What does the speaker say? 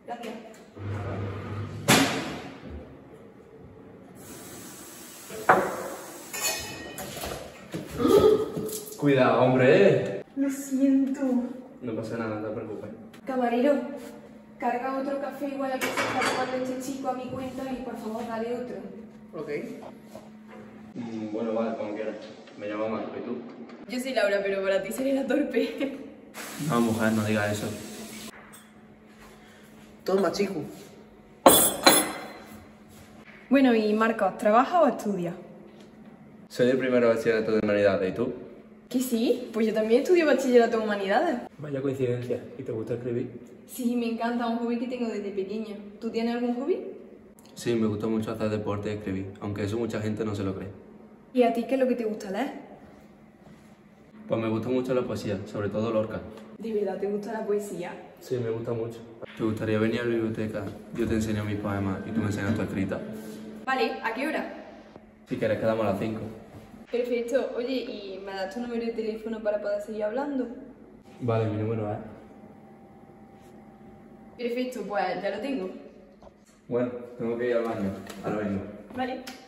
Gracias. Cuidado, hombre. Lo siento. No pasa nada, no te preocupes. Camarero, carga otro café igual al que se está tomando este chico a mi cuenta y por favor dale otro. Ok. Bueno, vale, como quieras. Me llamo Marco, ¿y tú? Yo soy Laura, pero para ti sería torpe. No, mujer, no digas eso. Toma, chico. Bueno, y Marcos, ¿trabaja o estudia? Soy de primero bachillerato de humanidades, ¿y tú? Que sí, pues yo también estudio bachillerato en humanidades. Vaya coincidencia. ¿Y te gusta escribir? Sí, me encanta, un hobby que tengo desde pequeña. ¿Tú tienes algún hobby? Sí, me gusta mucho hacer deporte y escribir, aunque eso mucha gente no se lo cree. ¿Y a ti qué es lo que te gusta leer? Pues me gusta mucho la poesía, sobre todo Lorca. ¿De verdad te gusta la poesía? Sí, me gusta mucho. ¿Te gustaría venir a la biblioteca? Yo te enseño mis poemas y tú me enseñas tu escrita. Vale, ¿a qué hora? Si quieres, quedamos a las 5. Perfecto. Oye, ¿y me das tu número de teléfono para poder seguir hablando? Vale, mi número es... Perfecto, pues ya lo tengo. Bueno, tengo que ir al baño. Ahora vengo. Vale.